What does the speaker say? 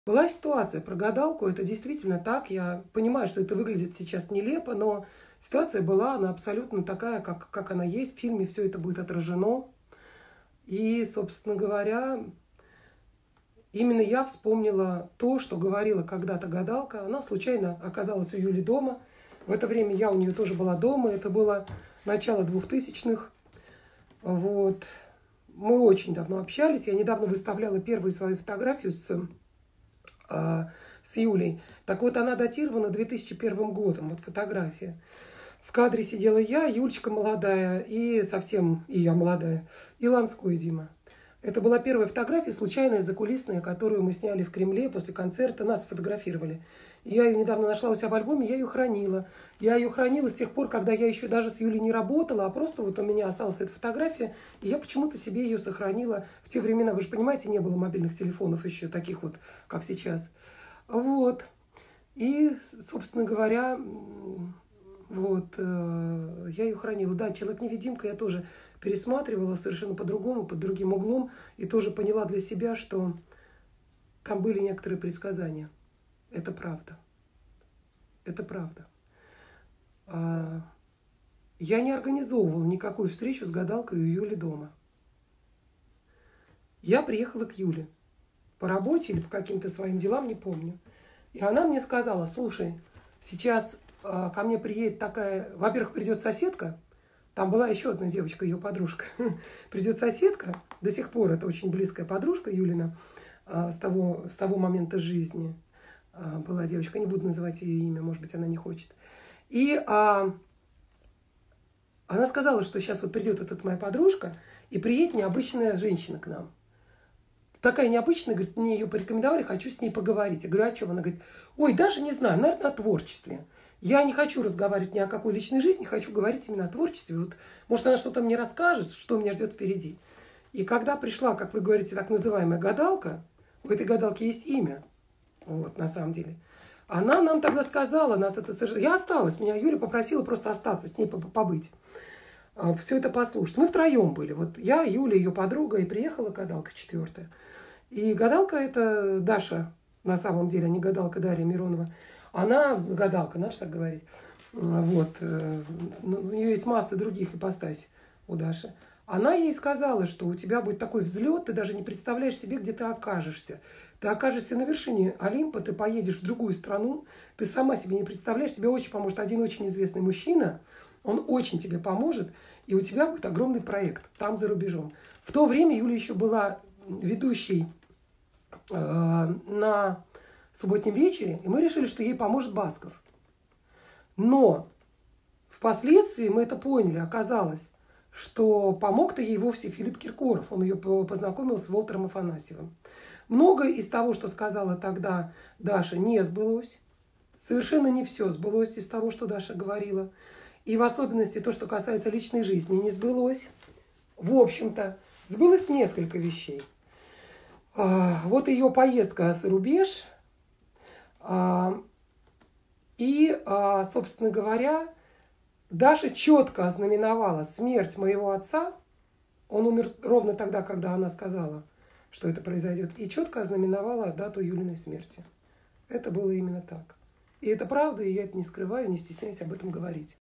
Была ситуация про гадалку, это действительно так. Я понимаю, что это выглядит сейчас нелепо, но ситуация была, она абсолютно такая, как она есть. В фильме все это будет отражено. И, собственно говоря, именно я вспомнила то, что говорила когда-то гадалка. Она случайно оказалась у Юли дома. В это время я у нее тоже была дома. Это было начало 2000-х. Вот. Мы очень давно общались. Я недавно выставляла первую свою фотографию с Юлей. Так вот, она датирована 2001 годом, вот фотография. В кадре сидела я, Юлечка молодая, и совсем и я молодая, и Ланской Дима. Это была первая фотография, случайная, закулисная, которую мы сняли в Кремле после концерта. Нас сфотографировали. Я ее недавно нашла у себя в альбоме, я ее хранила. Я ее хранила с тех пор, когда я еще даже с Юлей не работала, а просто вот у меня осталась эта фотография, и я почему-то себе ее сохранила в те времена. Вы же понимаете, не было мобильных телефонов еще таких вот, как сейчас. Вот. И, собственно говоря, вот, я ее хранила. Да, «Человек-невидимка» я тоже пересматривала совершенно по-другому, под другим углом, и тоже поняла для себя, что там были некоторые предсказания. Это правда. Это правда. Я не организовывала никакую встречу с гадалкой у Юли дома. Я приехала к Юле по работе или по каким-то своим делам, не помню. И она мне сказала: слушай, сейчас ко мне приедет такая... Во-первых, придет соседка. Там была еще одна девочка, ее подружка. Придет соседка. До сих пор это очень близкая подружка Юлина с того момента жизни. Была девочка, не буду называть ее имя, может быть, она не хочет. И она сказала, что сейчас вот придет эта моя подружка, и приедет необычная женщина к нам. Такая необычная, говорит, мне ее порекомендовали, хочу с ней поговорить. Я говорю, о чем? Она говорит, ой, даже не знаю, наверное, о творчестве. Я не хочу разговаривать ни о какой личной жизни, хочу говорить именно о творчестве. Вот, может, она что-то мне расскажет, что меня ждет впереди. И когда пришла, как вы говорите, так называемая гадалка, у этой гадалки есть имя, вот, на самом деле. Она нам тогда сказала, нас это совершенно... Я осталась, меня Юля попросила просто остаться, с ней побыть. Все это послушать. Мы втроем были. Вот я, Юля, ее подруга, и приехала гадалка четвертая. И гадалка это Даша, на самом деле, а не гадалка Дарья Миронова. Она гадалка, надо так говорить. Вот. У нее есть масса других ипостасей у Даши. Она ей сказала, что у тебя будет такой взлет, ты даже не представляешь себе, где ты окажешься. Ты окажешься на вершине Олимпа, ты поедешь в другую страну, ты сама себе не представляешь, тебе очень поможет один очень известный мужчина, он очень тебе поможет, и у тебя будет огромный проект там, за рубежом. В то время Юля еще была ведущей на субботнем вечере, и мы решили, что ей поможет Басков. Но впоследствии мы это поняли, оказалось, что помог-то ей вовсе Филипп Киркоров. Он ее познакомил с Волтером Афанасьевым. Многое из того, что сказала тогда Даша, не сбылось. Совершенно не все сбылось из того, что Даша говорила. И в особенности то, что касается личной жизни, не сбылось. В общем-то, сбылось несколько вещей. Вот ее поездка за рубеж. И, собственно говоря, Даша четко ознаменовала смерть моего отца. Он умер ровно тогда, когда она сказала, что это произойдет. И четко ознаменовала дату Юлиной смерти. Это было именно так. И это правда, и я это не скрываю, не стесняюсь об этом говорить.